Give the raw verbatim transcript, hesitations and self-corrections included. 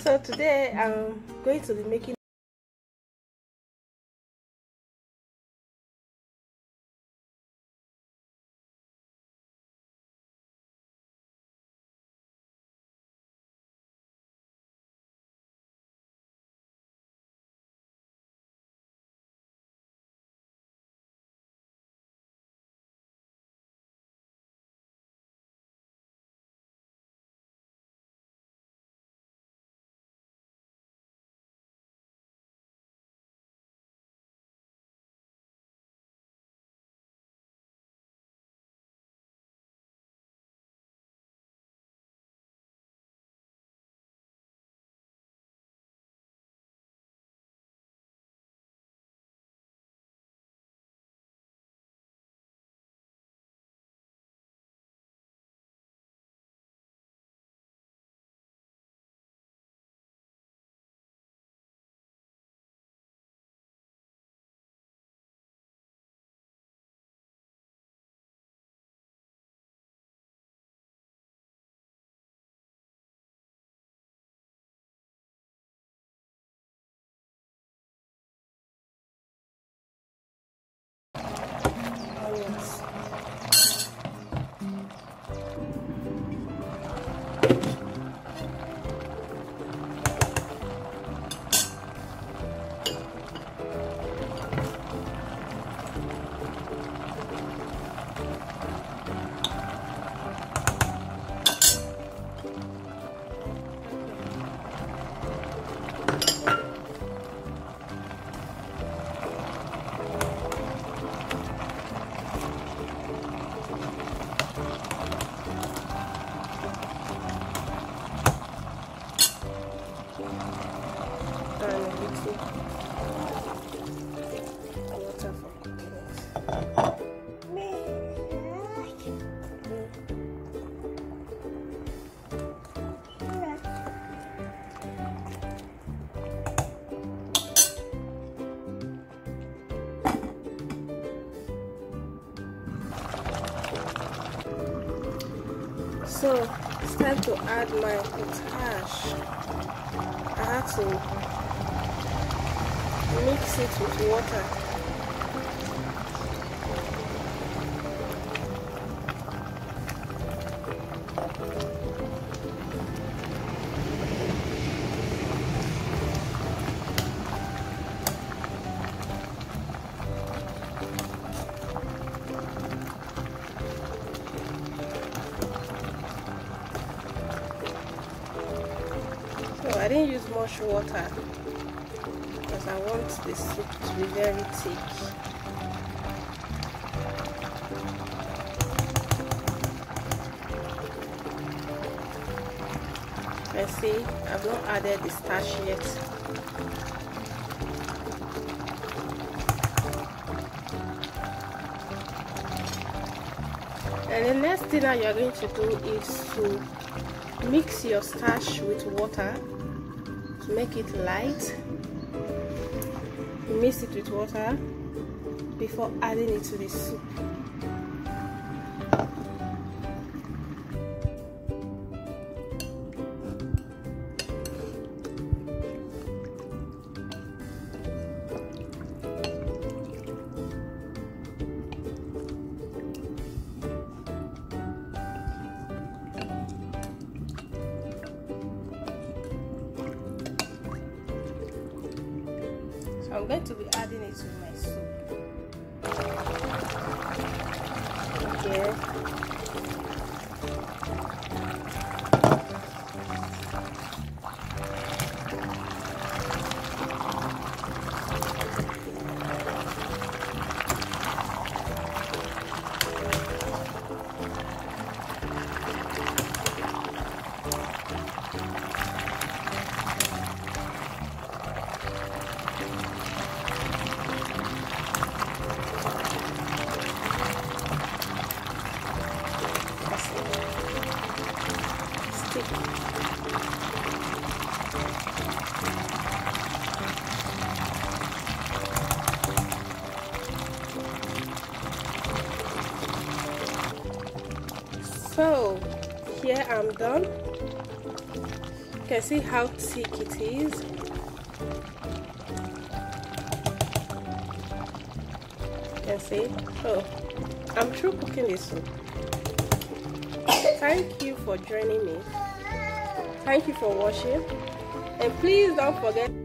So today I'm going to be making onions. So it's time to add my potash. I have to mix it with water. So I didn't use much water because I want the soup to be very thick. And see, I've not added the starch yet. And the next thing that you're going to do is to mix your starch with water to make it light. You mix it with water before adding it to the soup. I'm going to be adding it to my soup. Okay. So here I'm done. You can see how thick it is. You can see. Oh, I'm through cooking this soup. Thank you for joining me. Thank you for watching, and please don't forget